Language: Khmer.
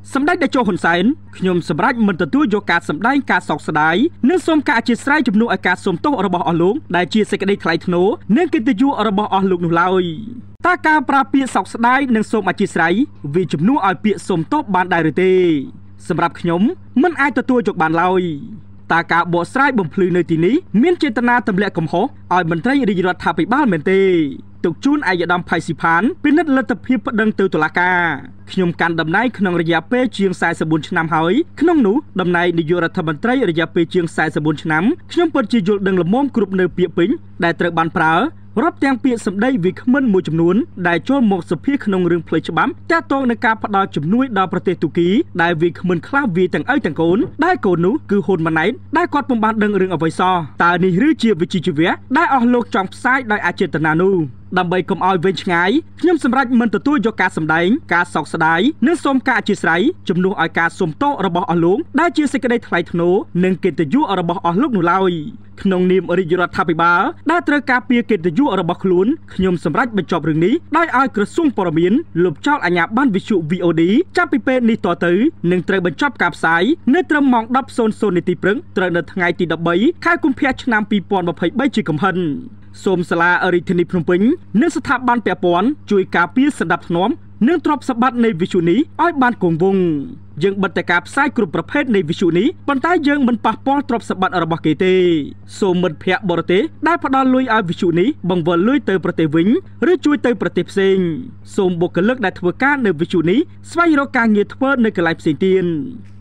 សម្ដេចតេជោហ៊ុនសែនខ្ញុំសម្រេចមិនទទួលយកការសម្ដែងការសោកស្ដាយនិងសូមការអធិស្ឋានជំនួសឲ្យការសូមទោសរបស់អស់លោកដែលជាសេចក្តីថ្លៃថ្នូរនិងកិត្តិយសរបស់អស់លោកនោះឡើយតើការប្រើពាក្យសោកស្ដាយនិងសូមអធិស្ឋានវាជំនួសឲ្យពាក្យសូមទោសបានដែរឬទេសម្រាប់ខ្ញុំមិនអាចទទួលយកបានឡើយតើការបកស្រាយបំភ្លឺនៅទីនេះមានចេតនាទម្លាក់កំហុសឲ្យមន្ត្រីរាជរដ្ឋាភិបាលមែនទេទុកជូនឯកឧត្តមផៃស៊ីផានពិនិត្យលទ្ធភាពប្តឹងទៅតុលាការខ្ញុំកាន់តំណែងក្នុងរយៈពេលជាង44ឆ្នាំហើយក្នុងនោះតំណែងនាយករដ្ឋមន្ត្រីរយៈពេលជាង44ឆ្នាំខ្ញុំពិតជាយល់ដឹងល្មមគ្រប់នៅពាក្យពេញដែលត្រូវបានប្រើរាប់ទាំងពាក្យសម្ដីវាគ្មិនមួយចំនួនដែលចូលមកសភាក្នុងរឿងផ្លូវច្បាប់ទាក់ទងនឹងការផ្ដល់ជំនួយដល់ប្រទេសទូគីដែលវាគ្មិនខ្លះវាទាំងឪទាំងកូនដែលកូននោះគឺហ៊ុនម៉ាណែតដែលគាត់ពុំបានដឹងរឿងអ្វីសោះតើនេះឬជាវិជ្ជាជីវៈដែលអស់លោកចង់ផ្សាយដោយអចេតនានោះដើម្បីកុំឲ្យវែងឆ្ងាយខ្ញុំសម្រេចមិនទទួលយកការសម្ដែងការសោកស្ដាយនិងសូមការអធិស្ឋានជំនួសឲ្យការសូមទោសរបស់អស់លោកដែលជាសេចក្តីថ្លៃថ្នូរនិងកិត្តិយសរបស់អស់លោកនោះឡើយក្នុងនាមរាជរដ្ឋាភិបាលដែលត្រូវការពារកិត្តិយសរបស់ខ្លួនខ្ញុំសម្រេចបញ្ចប់រឿងនេះដោយឲ្យក្រសួងព័ត៌មានលុបចោលអាជ្ញាប័ណ្ណវិទ្យុ VOD ចាប់ពីពេលនេះតទៅនឹងត្រូវបញ្ចប់ការផ្សាយនៅត្រឹមម៉ោង 10:00 នាទីព្រឹកត្រូវនៅថ្ងៃទី13ខែកុម្ភៈឆ្នាំ2023ជាកំហិនសូមសាលារាជធានីភ្នំពេញនិងស្ថាប័នពាក់ព័ន្ធជួយការពារសណ្ដាប់ធ្នាប់និងទ្រព្យសម្បត្តិនៃវិទ្យុនេះឲ្យបានគង់វង្សយើងបិទតែការផ្សាយគ្រប់ប្រភេទនៃវិទ្យុនេះប៉ុន្តែយើងមិនប៉ះពាល់ទ្រព្យសម្បត្តិរបស់គេទេសូមមិត្តភ័ក្តិបរទេសដែលផ្ដល់លុយឲ្យវិទ្យុនេះបង្វិលលុយទៅប្រទេសវិញឬជួយទៅប្រទេសផ្សេងសូមបុគ្គលិកដែលធ្វើការនៅវិទ្យុនេះស្វែងរកការងារធ្វើនៅកន្លែងផ្សេងទៀត